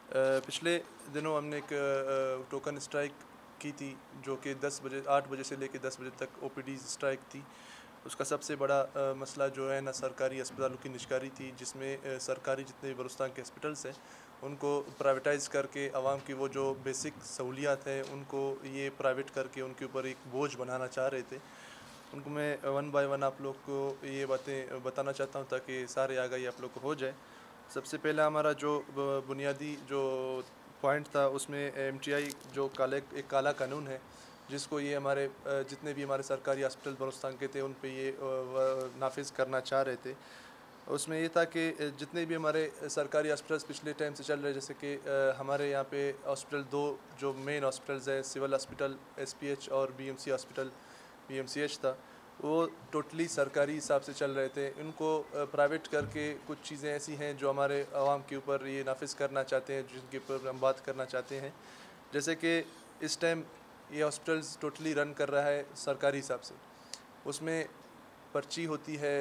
पिछले दिनों हमने एक टोकन स्ट्राइक की थी, जो कि 8 बजे से लेकर 10 बजे तक ओपीडी स्ट्राइक थी। उसका सबसे बड़ा मसला जो है ना, सरकारी अस्पतालों की निजकारी थी, जिसमें सरकारी जितने भी बलूचिस्तान के हॉस्पिटल्स हैं उनको प्राइवेटाइज़ करके आवाम की वो जो बेसिक सहूलियात हैं उनको ये प्राइवेट करके उनके ऊपर एक बोझ बनाना चाह रहे थे। उनको मैं वन बाय वन आप लोग को ये बातें बताना चाहता हूँ ताकि सारे आगाही आप लोग को हो जाए। सबसे पहला हमारा जो बुनियादी जो पॉइंट था, उसमें एमटीआई जो एक काला कानून है, जिसको ये हमारे जितने भी हमारे सरकारी हॉस्पिटल बलूचिस्तान के थे उन पे ये नाफिज करना चाह रहे थे। उसमें ये था कि जितने भी हमारे सरकारी हॉस्पिटल्स पिछले टाइम से चल रहे हैं, जैसे कि हमारे यहाँ पे हॉस्पिटल दो जो मेन हॉस्पिटल्स हैं, सिविल हॉस्पिटल एसपीएच और बीएमसी हॉस्पिटल बीएमसीएच था, वो टोटली सरकारी हिसाब से चल रहे थे। इनको प्राइवेट करके कुछ चीज़ें ऐसी हैं जो हमारे आवाम के ऊपर ये नाफिज करना चाहते हैं, जिनके ऊपर हम बात करना चाहते हैं। जैसे कि इस टाइम ये हॉस्पिटल्स टोटली रन कर रहा है सरकारी हिसाब से। उसमें पर्ची होती है,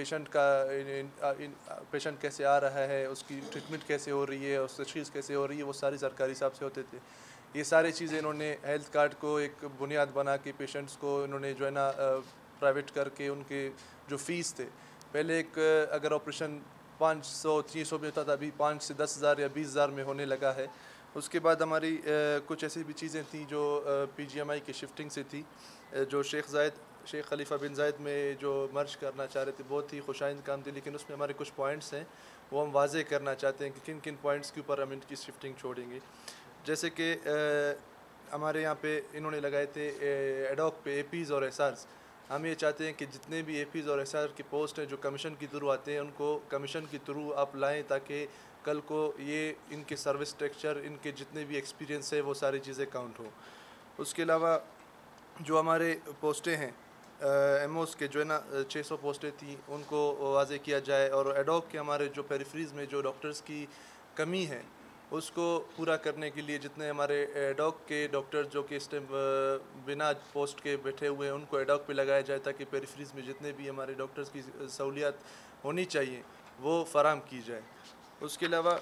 पेशेंट कैसे आ रहा है, उसकी ट्रीटमेंट कैसे हो रही है, उसकी तशख़ीस कैसे हो रही है, वो सारी सरकारी हिसाब से होते थे। ये सारी चीज़ें इन्होंने हेल्थ कार्ड को एक बुनियाद बना के पेशेंट्स को इन्होंने जो है ना प्राइवेट करके उनके जो फ़ीस थे, पहले एक अगर ऑपरेशन 500-300 में होता था, अभी 5 से 10,000 या 20,000 में होने लगा है। उसके बाद हमारी कुछ ऐसी भी चीज़ें थी जो पीजीएमआई की शिफ्टिंग से थी, जो शेख खलीफा बिन जायद में जो मर्ज करना चाह रहे थे, बहुत ही खुशाइंद काम थी, लेकिन उसमें हमारे कुछ पॉइंट्स हैं वो हम वाज़े करना चाहते हैं कि किन किन पॉइंट्स के ऊपर हम इनकी शिफ्टिंग छोड़ेंगे। जैसे कि हमारे यहाँ पे इन्होंने लगाए थे एडॉक पे एपीज़ और एसआर्स। हम ये चाहते हैं कि जितने भी एपीज़ और एसआर की पोस्ट हैं जो कमीशन के थ्रू आते हैं, उनको कमीशन के थ्रू आप लाएं, ताकि कल को ये इनके सर्विस स्ट्रक्चर, इनके जितने भी एक्सपीरियंस है, वो सारी चीज़ें काउंट हो। उसके अलावा जो हमारे पोस्टें हैं एमओस के, जो है ना 600 पोस्टें थी, उनको वाज़े किया जाए। और एडॉक के हमारे जो पेरिफरीज़ में जो डॉक्टर्स की कमी है, उसको पूरा करने के लिए जितने हमारे एडॉक के डॉक्टर जो कि इस टाइम बिना पोस्ट के बैठे हुए हैं, उनको एडॉक पे लगाया जाए, ताकि पेरिफरीज़ में जितने भी हमारे डॉक्टर्स की सहूलियात होनी चाहिए वो फराम की जाए। उसके अलावा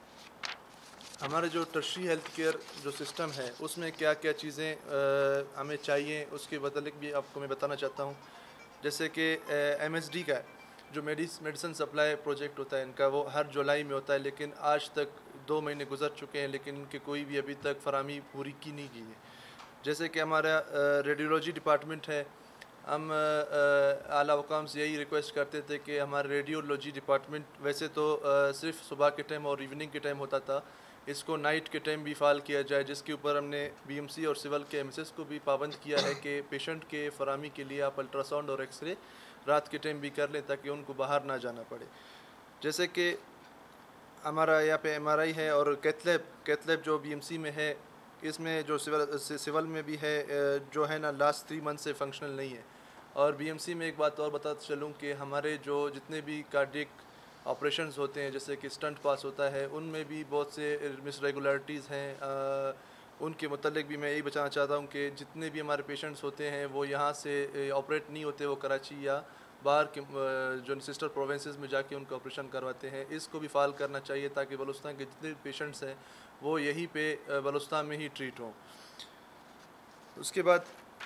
हमारे जो टर्शरी हेल्थ केयर जो सिस्टम है, उसमें क्या क्या चीज़ें हमें चाहिए, उसके मतलब भी आपको मैं बताना चाहता हूँ। जैसे कि एमएसडी का जो मेडिसिन सप्लाई प्रोजेक्ट होता है इनका, वो हर जुलाई में होता है, लेकिन आज तक 2 महीने गुजर चुके हैं, लेकिन इनके कोई भी अभी तक फराहमी पूरी की नहीं की है। जैसे कि हमारा रेडियोलॉजी डिपार्टमेंट है, हम आला हुकाम से यही रिक्वेस्ट करते थे कि हमारा रेडियोलॉजी डिपार्टमेंट वैसे तो सिर्फ सुबह के टाइम और इवनिंग के टाइम होता था, इसको नाइट के टाइम भी फ़ाल किया जाए, जिसके ऊपर हमने बीएमसी और सिविल के एमएसएस को भी पाबंद किया है कि पेशेंट के फराहमी के लिए आप अल्ट्रासाउंड और एक्सरे रात के टाइम भी कर लें, ताकि उनको बाहर ना जाना पड़े। जैसे कि हमारा यहाँ पे एमआरआई है और कैथलैब जो बीएमसी में है, इसमें जो सिविल में भी है, जो है ना लास्ट 3 मंथ से फंक्शनल नहीं है। और बीएमसी में एक बात और बताता चलूँ कि हमारे जो जितने भी कार्डियक ऑपरेशंस होते हैं, जैसे कि स्टंट पास होता है, उनमें भी बहुत से मिसरेगुलरिटीज़ हैं। उनके मतलब भी मैं यही बताना चाहता हूँ कि जितने भी हमारे पेशेंट्स होते हैं वो यहाँ से ऑपरेट नहीं होते, वो कराची या बाहर के जो सिस्टर प्रोविंसेस में जाके उनका ऑपरेशन करवाते हैं। इसको भी फाल करना चाहिए, ताकि बलूचिस्तान के जितने भी पेशेंट्स हैं वो यहीं पे बलूचिस्तान में ही ट्रीट हों। उसके बाद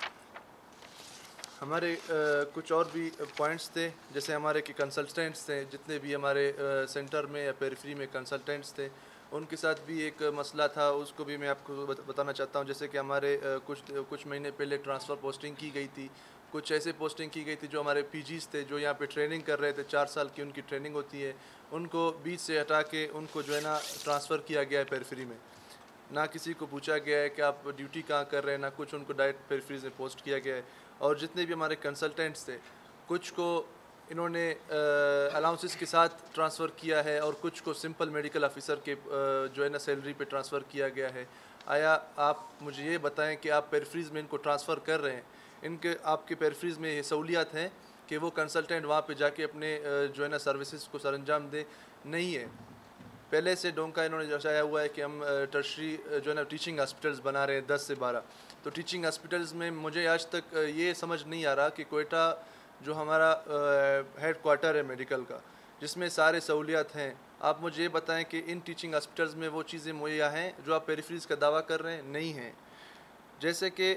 हमारे कुछ और भी पॉइंट्स थे, जैसे हमारे के कंसल्टेंट्स थे, जितने भी हमारे सेंटर में या पेरिफेरी में कंसल्टेंट्स थे, उनके साथ भी एक मसला था, उसको भी मैं आपको बताना चाहता हूं। जैसे कि हमारे कुछ महीने पहले ट्रांसफ़र पोस्टिंग की गई थी, कुछ ऐसे पोस्टिंग की गई थी जो हमारे पीजीज़ थे, जो यहाँ पे ट्रेनिंग कर रहे थे, 4 साल की उनकी ट्रेनिंग होती है, उनको बीच से हटा के उनको जो है ना ट्रांसफ़र किया गया है पेरिफेरी में। ना किसी को पूछा गया है कि आप ड्यूटी कहाँ कर रहे हैं, ना कुछ उनको डायरेक्ट पेरिफेरीज में पोस्ट किया गया है। और जितने भी हमारे कंसल्टेंट्स थे, कुछ को इन्होंने अलाउंसेस के साथ ट्रांसफ़र किया है और कुछ को सिंपल मेडिकल ऑफिसर के जो है ना सैलरी पे ट्रांसफ़र किया गया है। आया आप मुझे ये बताएं कि आप पेरिफेरीज में इनको ट्रांसफ़र कर रहे हैं, इनके आपके पेरिफेरीज में ये सहूलियात हैं कि वो कंसल्टेंट वहाँ पे जाके अपने जो है ना सर्विसेज को सरअंजाम दे? नहीं है। पहले से डोंका इन्होंने दर्शाया हुआ है कि हम टर्शरी जो है ना टीचिंग हॉस्पिटल्स बना रहे हैं 10 से 12। तो टीचिंग हॉस्पिटल्स में मुझे आज तक ये समझ नहीं आ रहा कि कोयटा जो हमारा हेड क्वार्टर है मेडिकल का, जिसमें सारे सहूलियात हैं, आप मुझे ये बताएं कि इन टीचिंग हॉस्पिटल्स में वो चीज़ें मुहैया हैं जो आप पेरिफेरीज का दावा कर रहे हैं, नहीं हैं। जैसे कि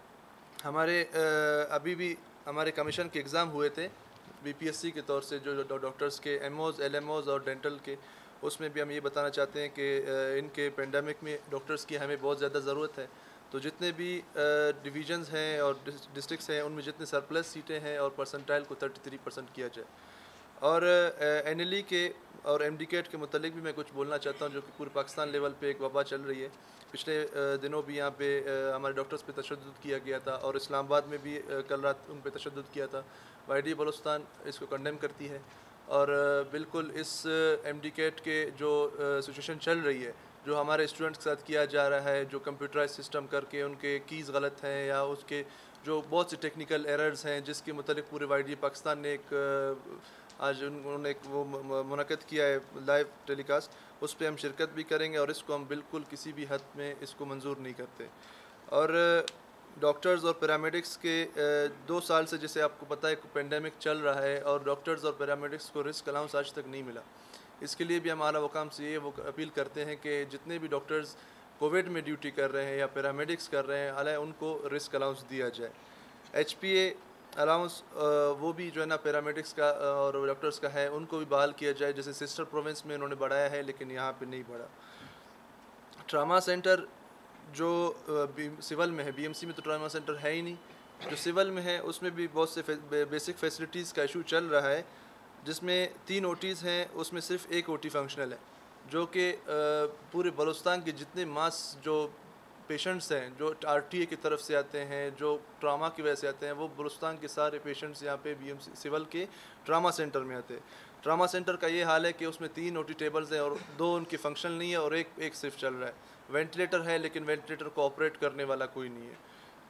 हमारे अभी भी हमारे कमीशन के एग्ज़ाम हुए थे बीपीएससी के तौर से, जो डॉक्टर्स के एमओज़, एलएमओज़ और डेंटल के, उसमें भी हम ये बताना चाहते हैं कि इनके पेंडेमिक में डॉक्टर्स की हमें बहुत ज़्यादा ज़रूरत है। तो जितने भी डिवीजन्स हैं और डिस्ट्रिक्ट्स हैं, उनमें जितने सरप्लस सीटें हैं और परसेंटाइल को 33% किया जाए। और एनएलई के और एमडीकेट के मुतालिक भी मैं कुछ बोलना चाहता हूँ, जो कि पूरे पाकिस्तान लेवल पे एक वबा चल रही है। पिछले दिनों भी यहाँ पे हमारे डॉक्टर्स पे तशद्दुद किया गया था, और इस्लामाबाद में भी कल रात उन पे तशद्दुद किया था। वाईडी बलोचिस्तान इसको कंडेम करती है, और बिल्कुल इस एमडीकेट के जो सिचुएशन चल रही है, जो हमारे स्टूडेंट्स के साथ किया जा रहा है, जो कंप्यूटराइज सिस्टम करके उनके कीज़ गलत हैं, या उसके जो बहुत से टेक्निकल एरर्स हैं, जिसके मुतालिक पूरे वाईडी पाकिस्तान ने एक आज उन्होंने एक वो मुनक़द किया है लाइव टेलीकास्ट, उस पर हम शिरकत भी करेंगे, और इसको हम बिल्कुल किसी भी हद में इसको मंजूर नहीं करते। और डॉक्टर्स और पैरामेडिक्स के 2 साल से, जैसे आपको पता है, पेंडेमिक चल रहा है, और डॉक्टर्स और पैरामेडिक्स को रिस्क अलाउंस आज तक नहीं मिला। इसके लिए भी हम आला वकाम से ये वो अपील करते हैं कि जितने भी डॉक्टर्स कोविड में ड्यूटी कर रहे हैं या पैरामेडिक्स कर रहे हैं, आला उनको रिस्क अलाउंस दिया जाए। HPA अलाउंस वो भी जो है ना पैरामेडिक्स का और डॉक्टर्स का है, उनको भी बहाल किया जाए, जैसे सिस्टर प्रोविंस में उन्होंने बढ़ाया है, लेकिन यहाँ पे नहीं बढ़ा। ट्रामा सेंटर जो सिविल में है, बीएमसी में तो ट्रामा सेंटर है ही नहीं, जो सिविल में है उसमें भी बहुत से बेसिक फैसिलिटीज़ का इशू चल रहा है, जिसमें 3 OTs हैं, उसमें सिर्फ एक OT फंक्शनल है, जो कि पूरे बलूचिस्तान के जितने मास जो पेशेंट्स हैं, जो RTA की तरफ से आते हैं, जो ट्रामा की वजह से आते हैं, वो बलूचिस्तान के सारे पेशेंट्स यहाँ पे BMC सिविल के ट्रामा सेंटर में आते हैं। ट्रामा सेंटर का ये हाल है कि उसमें 3 OT टेबल्स हैं और 2 उनके फंक्शनल नहीं है, और एक सिर्फ चल रहा है। वेंटिलेटर है, लेकिन वेंटिलेटर को ऑपरेट करने वाला कोई नहीं है।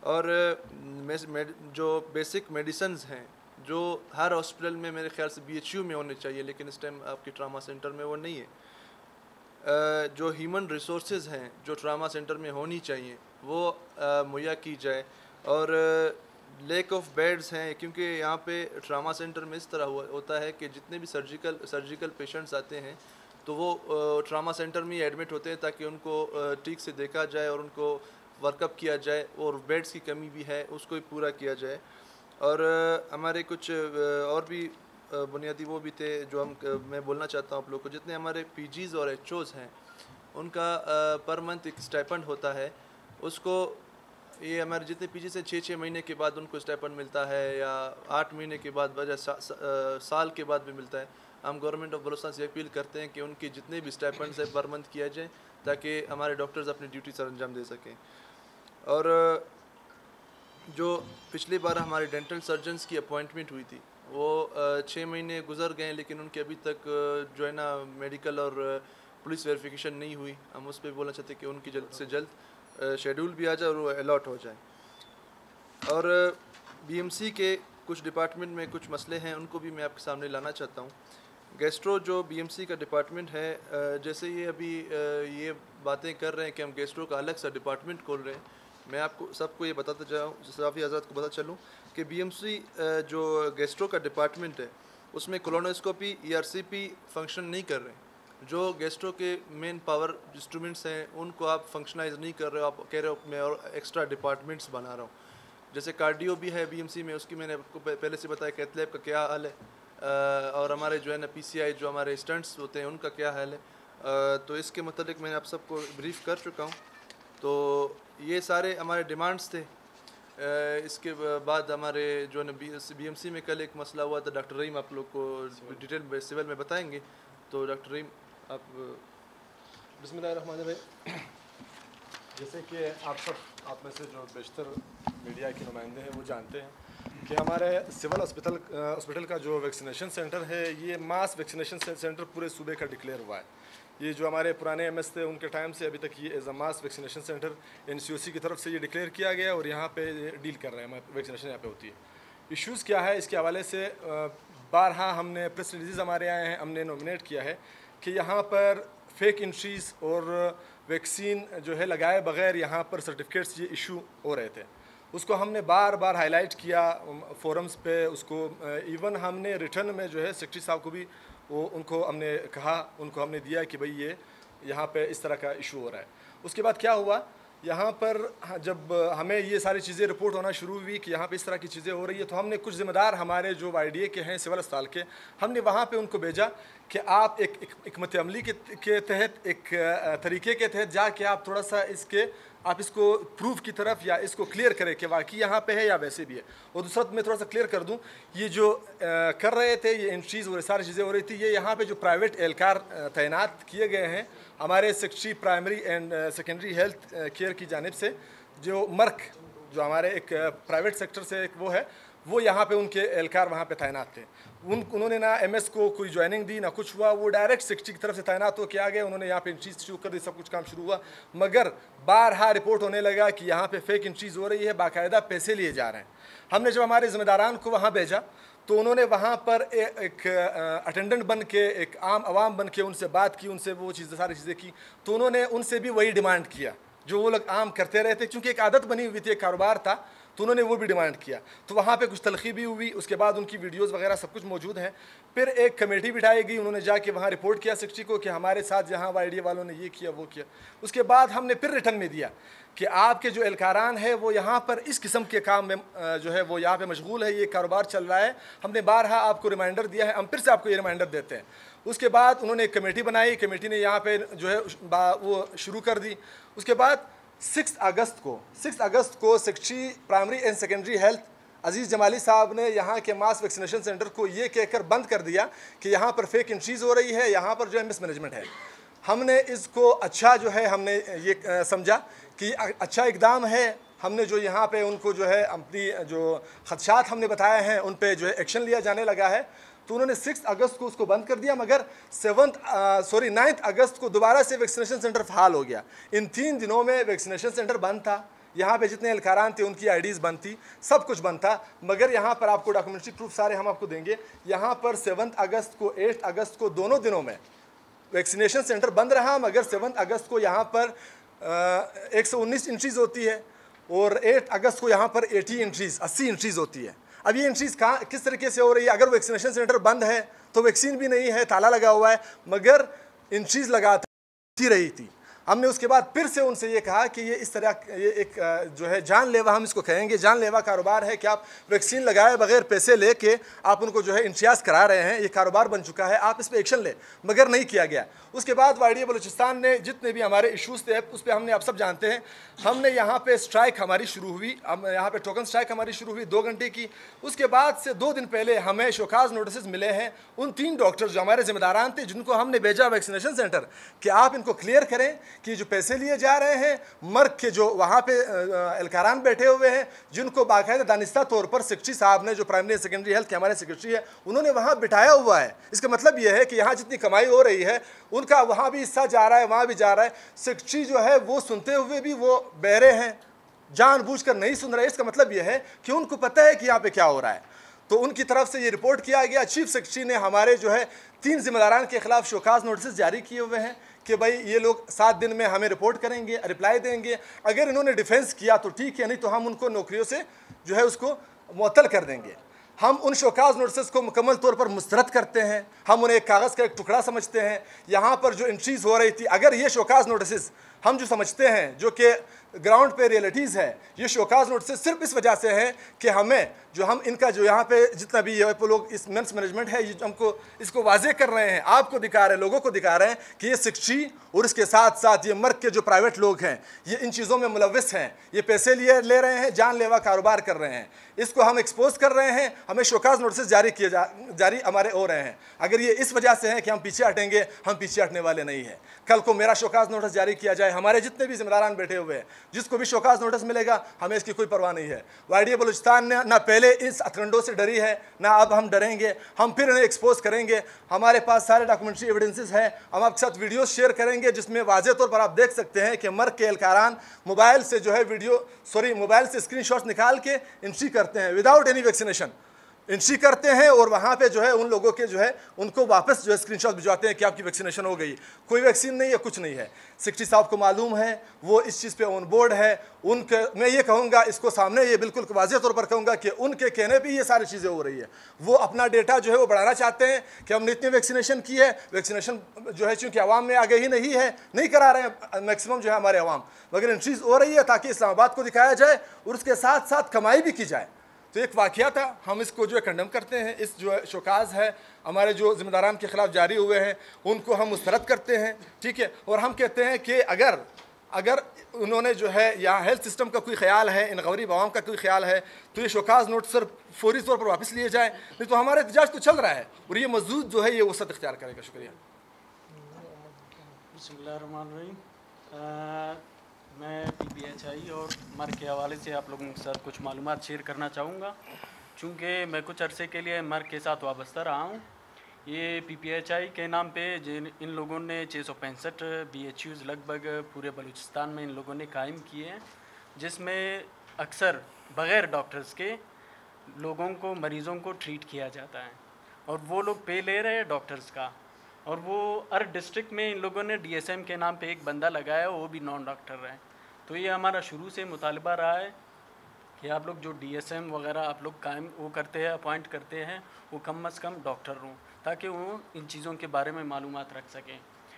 और जो बेसिक मेडिसिन्स हैं, जो हर हॉस्पिटल में मेरे ख्याल से BHU में होने चाहिए, लेकिन इस टाइम आपके ट्रामा सेंटर में वो नहीं है। जो ह्यूमन रिसोर्सेज हैं, जो ट्रामा सेंटर में होनी चाहिए, वो मुहैया की जाए। और लैक ऑफ बेड्स हैं, क्योंकि यहाँ पे ट्रामा सेंटर में इस तरह होता है कि जितने भी सर्जिकल पेशेंट्स आते हैं, तो वो ट्रामा सेंटर में ही एडमिट होते हैं, ताकि उनको ठीक से देखा जाए और उनको वर्कअप किया जाए, और बेड्स की कमी भी है, उसको भी पूरा किया जाए। और हमारे कुछ और भी बुनियादी वो भी थे जो मैं बोलना चाहता हूँ आप लोग को। जितने हमारे PGs और HOs हैं, उनका पर मंथ एक स्टाइपेंड होता है, उसको ये हमारे जितने PGs हैं 6-6 महीने के बाद उनको स्टाइपेंड मिलता है, या 8 महीने के बाद, साल के बाद भी मिलता है। हम गवर्नमेंट ऑफ बलूचिस्तान से अपील करते हैं कि उनके जितने भी स्टाइपेंड्स हैं पर मंथ किया जाए, ताकि हमारे डॉक्टर्स अपनी ड्यूटी सर अंजाम दे सकें। और जो पिछली बार हमारे डेंटल सर्जन्स की अपॉइंटमेंट हुई थी, वो 6 महीने गुजर गए, लेकिन उनके अभी तक जो है ना मेडिकल और पुलिस वेरिफिकेशन नहीं हुई। हम उस पर बोलना चाहते हैं कि उनकी जल्द से जल्द शेड्यूल भी आ जाए और वो अलॉट हो जाए। और BMC के कुछ डिपार्टमेंट में कुछ मसले हैं, उनको भी मैं आपके सामने लाना चाहता हूँ। गैस्ट्रो जो BMC का डिपार्टमेंट है, जैसे ये अभी ये बातें कर रहे हैं कि हम गैस्ट्रो का अलग सा डिपार्टमेंट खोल रहे हैं, मैं आपको सबको ये बताता जाऊँ, सफ़ी आज़ाद को पता चलूँ कि BMC जो गैस्ट्रो का डिपार्टमेंट है, उसमें कोलोनोस्कोपी ERCP फंक्शन नहीं कर रहे हैं। जो गैस्ट्रो के मेन पावर इंस्ट्रूमेंट्स हैं, उनको आप फंक्शनाइज नहीं कर रहे हो, आप कह रहे हो मैं और एक्स्ट्रा डिपार्टमेंट्स बना रहा हूँ। जैसे कार्डियो भी है BMC में, उसकी मैंने आपको पहले से बताया कैथ लैब का क्या हाल है, और हमारे जो है ना PCI जो हमारे स्टंट्स होते हैं उनका क्या हाल है। तो इसके मतलब मैंने आप सबको ब्रीफ कर चुका हूँ। तो ये सारे हमारे डिमांड्स थे। इसके बाद हमारे जो है ना BMC में कल एक मसला हुआ था, डॉक्टर रहीम आप लोग को डिटेल सिविल में बताएंगे। तो डॉक्टर रहीम आप। बिस्मिल्लाहिर्रहमानिर्रहीम। जैसे कि आप में से जो बेशतर मीडिया के नुमाइंदे हैं वो जानते हैं कि हमारे सिविल हॉस्पिटल का जो वैक्सीनेशन सेंटर है, ये मास वैक्सीनेशन सेंटर पूरे सूबे का डिक्लेयर हुआ है। ये जो हमारे पुराने MS थे, उनके टाइम से अभी तक ये as a mass vaccination centre NCOC की तरफ से ये डिक्लेयर किया गया, और यहाँ पे डील कर रहे हैं, वैक्सीनेशन यहाँ पे होती है। इश्यूज़ क्या है इसके हवाले से बारहा हमने प्रेस रिलीज़ हमारे आए हैं, हमने नॉमिनेट किया है कि यहाँ पर फेक एंट्रीज़ और वैक्सीन जो है लगाए बगैर यहाँ पर सर्टिफिकेट्स ये इशू हो रहे थे। उसको हमने बार बार हाईलाइट किया फोरम्स पे, उसको इवन हमने रिटर्न में जो है सेक्रेटरी साहब को भी वो उनको हमने कहा, उनको हमने दिया कि भाई ये यहाँ पे इस तरह का इशू हो रहा है। उसके बाद क्या हुआ, यहाँ पर जब हमें ये सारी चीज़ें रिपोर्ट होना शुरू हुई कि यहाँ पे इस तरह की चीज़ें हो रही है, तो हमने कुछ ज़िम्मेदार हमारे जो YDA के हैं सिविल अस्पताल के, हमने वहाँ पे उनको भेजा कि आप एक हिकमत अमली के तहत, एक तरीके के तहत जाके आप थोड़ा सा आप इसको प्रूफ की तरफ या इसको क्लियर करें कि वाकई यहाँ पे है या वैसे भी है। और दूसरा मैं थोड़ा सा क्लियर कर दूँ, ये जो कर रहे थे ये एंट्रीज़ और सारी चीज़ें हो रही थी, ये यहाँ पे जो प्राइवेट एहलकार तैनात किए गए हैं हमारे secretary primary and secondary health care की जानिब से, जो मर्क जो हमारे एक प्राइवेट सेक्टर से एक वो यहाँ पे उनके एहलकार वहाँ पे तैनात थे। उन्होंने ना MS को कोई ज्वाइनिंग दी ना कुछ हुआ, वो डायरेक्ट सेक्रेटरी की तरफ से तैनात होकर आ गए, उन्होंने यहाँ पे एंट्रीज शुरू कर दी, सब कुछ काम शुरू हुआ। मगर बारहा रिपोर्ट होने लगा कि यहाँ पे फेक एंट्रीज हो रही है, बाकायदा पैसे लिए जा रहे हैं। हमने जब हमारे ज़िम्मेदारान को वहाँ भेजा तो उन्होंने वहाँ पर एक अटेंडेंट बन के, एक आम आवाम बन के उनसे बात की, उनसे वो चीज़ें सारी चीज़ें की, तो उन्होंने उनसे भी वही डिमांड किया जो वो लोग आम करते रहते, क्योंकि एक आदत बनी हुई थी, एक कारोबार था, तो उन्होंने वो भी डिमांड किया। तो वहाँ पे कुछ तलखी भी हुई, उसके बाद उनकी वीडियोज़ वगैरह सब कुछ मौजूद हैं। फिर एक कमेटी बिठाई गई, उन्होंने जाके वहाँ रिपोर्ट किया सेक्रेटरी को कि हमारे साथ यहाँ YDA वालों ने ये किया वो किया। उसके बाद हमने फिर रिटर्न में दिया कि आपके जो एहलकारान है वो यहाँ पर इस किस्म के काम में जो है वो यहाँ पे मशगूल है, ये कारोबार चल रहा है, हमने बारहा आपको रिमाइंडर दिया है, हम फिर से आपको ये रिमाइंडर देते हैं। उसके बाद उन्होंने एक कमेटी बनाई, कमेटी ने यहाँ पे जो है वो शुरू कर दी। उसके बाद 6 अगस्त को secretary primary and secondary health Aziz Jamali साहब ने यहाँ के मास वैक्सीनेशन सेंटर को ये कहकर बंद कर दिया कि यहाँ पर फेक एंट्रीज हो रही है, यहाँ पर जो है मिसमैनेजमेंट है। हमने इसको अच्छा जो है हमने ये समझा कि अच्छा इकदाम है। हमने जो यहाँ पे उनको जो है अपनी जो खदशात हमने बताए हैं उन पे जो है एक्शन लिया जाने लगा है। तो उन्होंने 6 अगस्त को उसको बंद कर दिया, मगर 9 अगस्त को दोबारा से वैक्सीनेशन सेंटर फहाल हो गया। इन 3 दिनों में वैक्सीनेशन सेंटर बंद था, यहाँ पे जितने एहलकारान थे उनकी IDs बंद थी, सब कुछ बंद था। मगर यहाँ पर आपको डॉक्यूमेंट्री प्रूफ सारे हम आपको देंगे। यहाँ पर 7 अगस्त को 8 अगस्त को दोनों दिनों में वैक्सीनेशन सेंटर बंद रहा, मगर 7 अगस्त को यहाँ पर 119 एंट्रीज होती है और 8 अगस्त को यहाँ पर 80 एंट्रीज होती है। अब ये एंट्रीज कहाँ किस तरीके से हो रही है? अगर वैक्सीनेशन सेंटर बंद है तो वैक्सीन भी नहीं है, ताला लगा हुआ है, मगर एंट्रीज लगाती रही थी। हमने उसके बाद फिर से उनसे ये कहा कि ये इस तरह ये एक जो है जानलेवा, हम इसको कहेंगे जानलेवा कारोबार है कि आप वैक्सीन लगाए बगैर पैसे लेके आप उनको जो है इम्तियाज़ करा रहे हैं, ये कारोबार बन चुका है, आप इस पर एक्शन लें, मगर नहीं किया गया। उसके बाद YDA बलूचिस्तान ने जितने भी हमारे इशूज़ थे उस पर हमने आप सब जानते हैं, हमने यहाँ पे स्ट्राइक हमारी शुरू हुई, हम यहाँ पे टोकन स्ट्राइक हमारी शुरू हुई 2 घंटे की। उसके बाद से 2 दिन पहले हमें शोकाज नोटिस मिले हैं उन 3 डॉक्टर जो हमारे जिम्मेदारान थे, जिनको हमने भेजा वैक्सीनेशन सेंटर कि आप इनको क्लियर करें कि जो पैसे लिए जा रहे हैं, मर्क के जो वहाँ पे एहलकारान बैठे हुए हैं, जिनको बाकायदा दानिस्ता तौर पर सेक्रेटरी साहब ने, जो प्राइमरी सेकेंडरी हेल्थ के हमारे सेक्रेटरी है, उन्होंने वहाँ बिठाया हुआ है। इसका मतलब ये है कि यहाँ जितनी कमाई हो रही है उनका वहाँ भी हिस्सा जा रहा है, वहाँ भी जा रहा है। सेक्रेटरी जो है वो सुनते हुए भी वो बहरे हैं, जानबूझकर नहीं सुन रहे। इसका मतलब ये है कि उनको पता है कि यहाँ पे क्या हो रहा है। तो उनकी तरफ से ये रिपोर्ट किया गया। चीफ सेक्रेटरी ने हमारे जो है 3 जिम्मेदारान के खिलाफ शोकाज नोटिस जारी किए हुए हैं कि भाई ये लोग 7 दिन में हमें रिपोर्ट करेंगे, रिप्लाई देंगे। अगर इन्होंने डिफेंस किया तो ठीक है, नहीं तो हम उनको नौकरियों से जो है उसको मुअत्तल कर देंगे। हम उन शोकाज नोटिस को मुकम्मल तौर पर मुस्तरद करते हैं, हम उन्हें एक कागज़ का एक टुकड़ा समझते हैं। यहाँ पर जो एंट्रीज़ हो रही थी, अगर ये शोकाज नोटिस हम जो समझते हैं जो कि ग्राउंड पे रियलिटीज़ है, ये शोकाज नोटिस सिर्फ इस वजह से है कि हमें जो हम इनका जो यहाँ पे जितना भी ये लोग इस मेंस मैनेजमेंट है, ये हमको इसको वाजे कर रहे हैं, आपको दिखा रहे हैं, लोगों को दिखा रहे हैं कि ये सेक्रेटरी और इसके साथ साथ ये मर्क के जो प्राइवेट लोग हैं ये इन चीज़ों में मुलविस हैं, ये पैसे ले रहे हैं, जानलेवा कारोबार कर रहे हैं। इसको हम एक्सपोज कर रहे हैं, हमें शोकाज नोटिस जारी हमारे हो रहे हैं। अगर ये इस वजह से है कि हम पीछे हटेंगे, हम पीछे हटने वाले नहीं हैं। कल को मेरा शोकाज नोटिस जारी किया जाए, हमारे जितने भी जिम्मेदारान बैठे हुए हैं, जिसको भी शोकाज नोटिस मिलेगा, हमें इसकी कोई परवाह नहीं है। YDA बलूचिस्तान ने ना पहले इस हथकंडों से डरी है, ना अब हम डरेंगे। हम फिर इन्हें एक्सपोज करेंगे। हमारे पास सारे डॉक्यूमेंट्री एविडेंसेस हैं, हम आपके साथ वीडियोस शेयर करेंगे जिसमें वाज़ेह तौर पर आप देख सकते हैं कि मर्क के एहलकारान मोबाइल से स्क्रीनशॉट्स निकाल के एंट्री करते हैं विदाउट एनी वैक्सीनेशन। एंट्री करते हैं और वहाँ पे जो है उन लोगों के जो है उनको वापस जो है स्क्रीनशॉट भिजवाते हैं कि आपकी वैक्सीनेशन हो गई। कोई वैक्सीन नहीं है, कुछ नहीं है। सेक्रेटरी साहब को मालूम है, वो इस चीज़ पे ऑन बोर्ड है। उनके मैं ये कहूँगा, इसको सामने ये बिल्कुल वाज़ेह तौर पर कहूँगा कि उनके कहने पे ये सारी चीज़ें हो रही है। वो अपना डेटा जो है वो बढ़ाना चाहते हैं कि हमने इतनी वैक्सीनेशन की है। वैक्सीनेशन जो है चूँकि आवाम में आगे ही नहीं करा रहे हैं मैक्सिमम जो है हमारे अवाम, मगर एंट्रीज हो रही है ताकि इस्लामाबाद को दिखाया जाए और उसके साथ साथ कमाई भी की जाए। तो एक वाक़या था, हम इसको जो है कंडेम करते हैं। इस जो है शोकाज़ है हमारे जो ज़िम्मेदारान के ख़िलाफ़ जारी हुए हैं उनको हम मुस्तरद करते हैं, ठीक है। और हम कहते हैं कि अगर उन्होंने जो है यहाँ हेल्थ सिस्टम का कोई ख्याल है, इन गरीब आवाम का कोई ख्याल है, तो ये शोकाज़ नोट सर फौरी तौर पर वापस लिए जाए, नहीं तो हमारा एहतजाज तो चल रहा है और ये मज़दूर जो है ये वसत इख्तियार करेगा। शुक्रिया। मैं PPHI और मर्क के हवाले से आप लोगों के साथ कुछ मालूमात शेयर करना चाहूँगा। चूँकि मैं कुछ अरसे के लिए मर्क के साथ वाबस्ता रहा हूँ। ये PPHI के नाम पे इन लोगों ने 665 BHUs लगभग पूरे बलूचिस्तान में इन लोगों ने कायम किए हैं, जिसमें अक्सर बग़ैर डॉक्टर्स के लोगों को, मरीज़ों को ट्रीट किया जाता है और वो लोग पे ले रहे हैं डॉक्टर्स का। और वो हर डिस्ट्रिक्ट में इन लोगों ने DSM के नाम पे एक बंदा लगाया, वो भी नॉन डॉक्टर है। तो ये हमारा शुरू से मुतालबा रहा है कि आप लोग जो DSM वगैरह आप लोग कायम वो करते हैं, अपॉइंट करते हैं, वो कम से कम डॉक्टर हों ताकि वो इन चीज़ों के बारे में मालूमात रख सकें।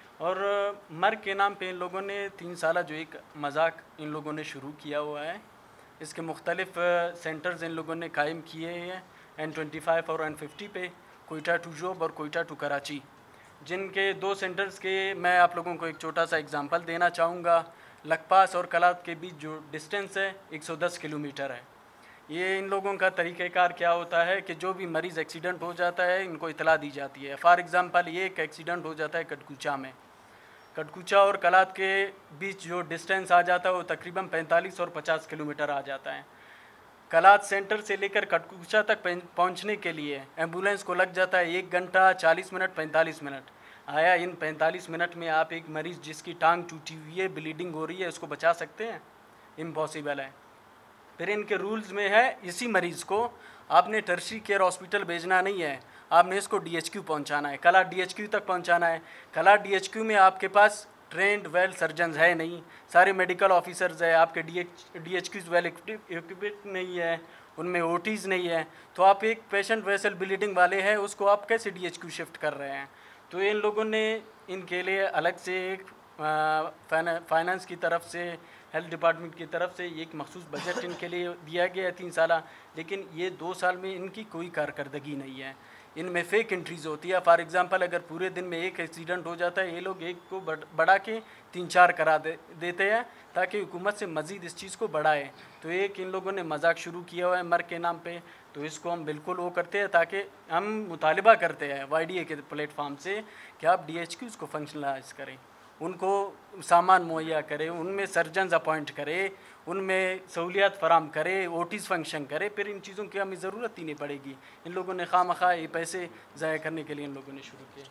और मर्क के नाम पे इन लोगों ने 3 साल जो एक मजाक इन लोगों ने शुरू किया हुआ है। इसके मुख्तलिफ़ सेंटर्स इन लोगों ने कायम किए हैं N25 और N50 पे, कोयटा टू जोब और कोयटा टू कराची, जिनके 2 सेंटर्स के मैं आप लोगों को एक छोटा सा एग्जांपल देना चाहूँगा। लखपास और कलात के बीच जो डिस्टेंस है 110 किलोमीटर है। ये इन लोगों का तरीक़ेकार क्या होता है कि जो भी मरीज़ एक्सीडेंट हो जाता है इनको इतला दी जाती है। फॉर एग्ज़ाम्पल ये एक एक्सीडेंट हो जाता है कटकुचा में, कटकुचा और कलात के बीच जो डिस्टेंस आ जाता है वो तकरीबन 45 और 50 किलोमीटर आ जाता है। कलात सेंटर से लेकर कटकुचा तक पहुंचने के लिए एम्बुलेंस को लग जाता है 1 घंटा 40 मिनट 45 मिनट। आया इन 45 मिनट में आप एक मरीज़ जिसकी टांग टूटी हुई है, ब्लीडिंग हो रही है, उसको बचा सकते हैं? इम्पॉसिबल है। फिर इनके रूल्स में है इसी मरीज़ को आपने टर्शरी केयर हॉस्पिटल भेजना नहीं है, आपने इसको DHQ पहुंचाना है, कलात DHQ तक पहुंचाना है। कलात DHQ में आपके पास ट्रेंड वेल सर्जन्स है नहीं, सारे मेडिकल ऑफिसर्स है, आपके DHQs वेल इक्विप्ड नहीं है, उनमें OTs नहीं है। तो आप एक पेशेंट वेसल ब्लीडिंग वाले हैं, उसको आप कैसे DHQ शिफ्ट कर रहे हैं? तो इन लोगों ने इनके लिए अलग से एक फाइनेंस की तरफ से, हेल्थ डिपार्टमेंट की तरफ से एक मखसूस बजट इनके लिए दिया गया है 3 साल, लेकिन ये 2 साल में इनकी कोई कारकर्दगी नहीं है। इनमें फ़ेक एंट्रीज़ होती है। फॉर एग्ज़ाम्पल अगर पूरे दिन में एक एक्सीडेंट हो जाता है, ये लोग एक को बढ़ा के 3-4 करा देते हैं ताकि हुकूमत से मज़ीद इस चीज़ को बढ़ाए। तो एक इन लोगों ने मजाक शुरू किया हुआ है मर्क के नाम पे, तो इसको हम बिल्कुल वो करते हैं ताकि हम मुतालिबा करते हैं YDA के प्लेटफार्म से कि आप DHQs को फंक्शनलाइज करें, उनको सामान मुहैया करें, उनमें सर्जन्स अपॉइंट करें, उनमें सहूलियात फराम करे, OTs फंक्शन करे, फिर इन चीज़ों की हमें ज़रूरत ही नहीं पड़ेगी। इन लोगों ने खामखा ये पैसे ज़ाया करने के लिए इन लोगों ने शुरू किया।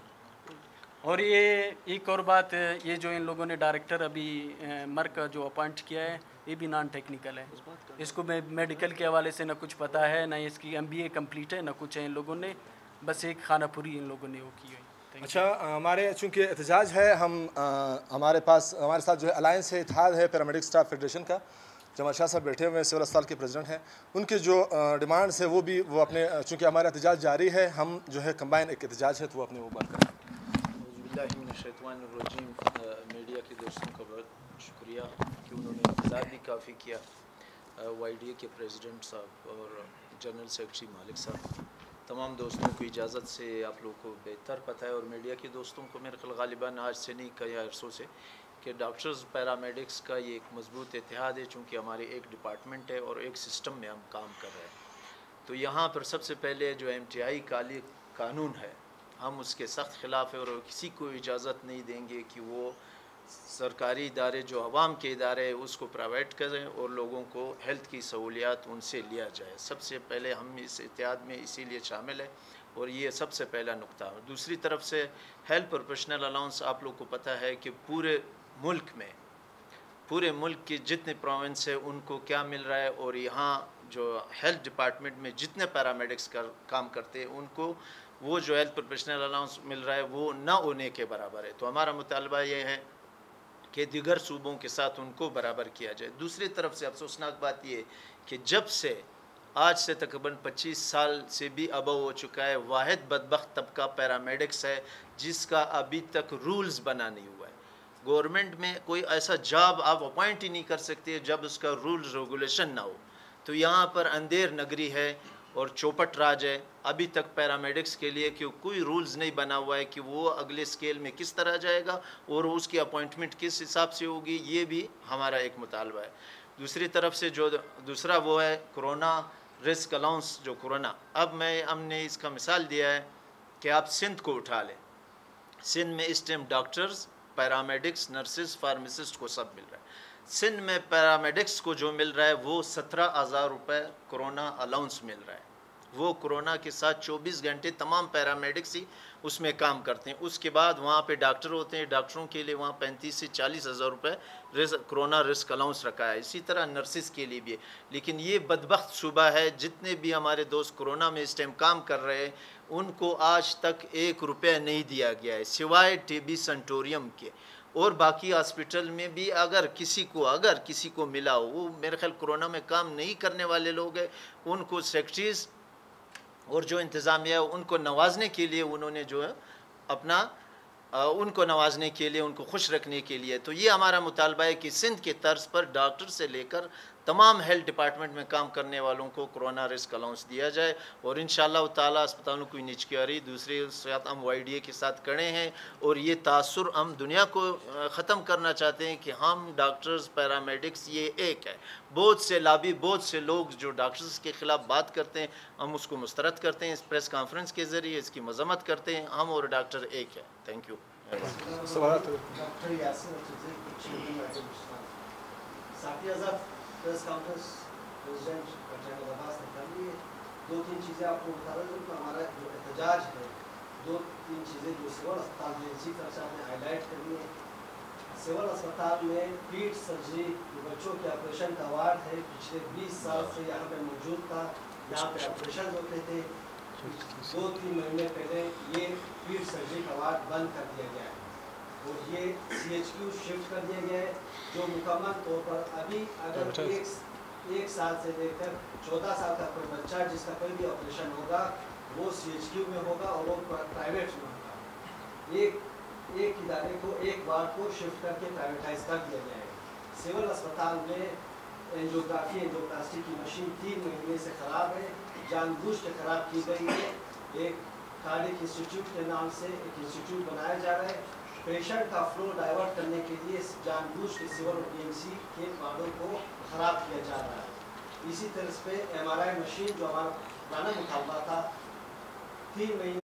और ये एक और बात, ये जो इन लोगों ने डायरेक्टर अभी मर्क का जो अपॉइंट किया है, ये भी नॉन टेक्निकल है। इसको मेडिकल के हवाले से ना कुछ पता है, ना इसकी MBA कंप्लीट है, ना कुछ है। इन लोगों ने बस एक खानापुरी इन लोगों ने वो की है। अच्छा, हमारे चूँकि एहतजाज है, हमारे साथ जो है अलायंस है, इत्तेहाद है पैरामेडिक स्टाफ फेडरेशन का, जमाल शाह साहब बैठे हुए हैं, सिविल अस्पताल के प्रेसिडेंट हैं। उनके जो डिमांड्स है वो अपने, चूँकि हमारा एहतजाज जारी है, हम जो है कंबाइन एक एहतजाज है तो वो अपने वो बात करें। मीडिया के दोस्तों का बहुत शुक्रिया कि उन्होंने इंतज़ार भी काफ़ी किया। YDA के प्रेसिडेंट साहब और जनरल सेक्रेटरी मालिक साहब, तमाम दोस्तों को इजाज़त से आप लोगों को बेहतर पता है और मीडिया के दोस्तों को मेरे ख्याल गालिबन आज से नहीं कई अरसों से कि डॉक्टर्स पैरामेडिक्स का ये एक मजबूत इत्तेहाद है, चूँकि हमारे एक डिपार्टमेंट है और एक सिस्टम में हम काम कर रहे हैं। तो यहाँ पर सबसे पहले जो MTI कानून है, हम उसके सख्त ख़िलाफ़ है और किसी को इजाज़त नहीं देंगे कि वो सरकारी इदारे जो अवाम के इदारे उसको प्राइवेट करें और लोगों को हेल्थ की सहूलियात उनसे लिया जाए। सबसे पहले हम इस इत्तेहाद में इसीलिए शामिल है और ये सबसे पहला नुक्ता। दूसरी तरफ से हेल्थ प्रोफेशनल अलाउंस, आप लोग को पता है कि पूरे मुल्क के जितने प्रोविंस है उनको क्या मिल रहा है और यहाँ जो हेल्थ डिपार्टमेंट में जितने पैरामेडिक्स काम करते हैं उनको वो जो हेल्थ प्रोफेशनल अलाउंस मिल रहा है वो ना होने के बराबर है। तो हमारा मुतालबा ये है कि दीगर सूबों के साथ उनको बराबर किया जाए। दूसरी तरफ से अफसोसनाक बात ये कि जब से आज से तकरीबन 25 साल से भी अबव हो चुका है, वाहिद बदबख्त तबका पैरामेडिक्स है जिसका अभी तक रूल्स बना नहीं हुआ है। गवर्नमेंट में कोई ऐसा जॉब आप अपॉइंट ही नहीं कर सकते जब उसका रूल्स रेगुलेशन ना हो। तो यहाँ पर अंधेर नगरी है और चौपट राज है। अभी तक पैरामेडिक्स के लिए कि कोई रूल्स नहीं बना हुआ है कि वो अगले स्केल में किस तरह जाएगा और उसकी अपॉइंटमेंट किस हिसाब से होगी, ये भी हमारा एक मुतालबा है। दूसरी तरफ से जो दूसरा वो है कोरोना रिस्क अलाउंस, जो कोरोना, अब हमने इसका मिसाल दिया है कि आप सिंध को उठा लें। सिंध में इस time doctors, paramedics, nurses, pharmacist को सब मिल रहा है। सिंध में पैरामेडिक्स को जो मिल रहा है वो 17,000 रुपये कोरोना अलाउंस मिल रहा है। वो कोरोना के साथ 24 घंटे तमाम पैरामेडिक्स ही उसमें काम करते हैं। उसके बाद वहाँ पे डॉक्टर होते हैं, डॉक्टरों के लिए वहाँ 35 से 40,000 रुपये कोरोना रिस्क अलाउंस रखा है। इसी तरह नर्सिस के लिए भी है। लेकिन ये बदबख्त सूबा है, जितने भी हमारे दोस्त कोरोना में इस टाइम काम कर रहे हैं उनको आज तक 1 रुपया नहीं दिया गया है सिवाय टीबी सेंटोरियम के। और बाकी हॉस्पिटल में भी अगर किसी को मिला हो, वो मेरे ख्याल कोरोना में काम नहीं करने वाले लोग हैं, उनको सेक्रेटरीज और जो इंतज़ामिया है उनको नवाजने के लिए उन्होंने जो है अपना उनको नवाजने के लिए, उनको खुश रखने के लिए। तो ये हमारा मुतालबा है कि सिंध के तर्ज पर डॉक्टर से लेकर तमाम हेल्थ डिपार्टमेंट में काम करने वालों को कोरोना रिस्क अलाउंस दिया जाए। और इंशाअल्लाह ताला अस्पतालों की निजकारी दूसरे साथ हम YDA के साथ खड़े हैं और ये तासुर हम दुनिया को ख़त्म करना चाहते हैं कि हम डॉक्टर्स, पैरामेडिक्स ये एक है। बहुत से लाबी, बहुत से लोग जो डॉक्टर्स के ख़िलाफ़ बात करते हैं, हम उसको मुस्तरद करते हैं। इस प्रेस कॉन्फ्रेंस के ज़रिए इसकी मज़म्मत करते हैं। हम और डॉक्टर एक है। Thank you. Press conference president general Abbas ने कर ली है। 2-3 चीज़ें आपको बता रहा हूँ। तो हमारा जो एहतजाज है, 2-3 चीज़ें जो सिविल अस्पताल में इसी तरह से आपने हाईलाइट करनी है। सिविल अस्पताल में पीठ सर्जरी, जो बच्चों के ऑपरेशन का वार्ड है, पिछले 20 साल से यहाँ पे मौजूद था। यहाँ पे ऑपरेशन होते थे। 2-3 महीने पहले ये पीठ सर्जरी का वार्ड बंद कर दिया गया है और ये CHQ शिफ्ट कर दिया गया है, जो मुकम्मल तौर पर अभी अगर एक साल से लेकर 14 साल का कोई बच्चा जिसका कोई भी ऑपरेशन होगा वो CHQ में होगा और वो प्राइवेट में होगा। एक इदारे को, एक वार्ड को शिफ्ट करके प्राइवेटाइज कर दिया गया है। सिविल अस्पताल में एंजियोग्राफी, एंजियोप्लास्टी की मशीन 3 महीने से ख़राब है, जानबूझ के ख़राब की गई है। एक कार्डियक इंस्टीट्यूट के नाम से एक इंस्टीट्यूट बनाया जा रहा है। पेशेंट का फ्लो डाइवर्ट करने के लिए जानबूझ के सिविल और PMC के वार्डों को ख़राब किया जा रहा है। इसी तरह पे MRI मशीन, जो हमारा पुराना मुतालबा था, 3 महीने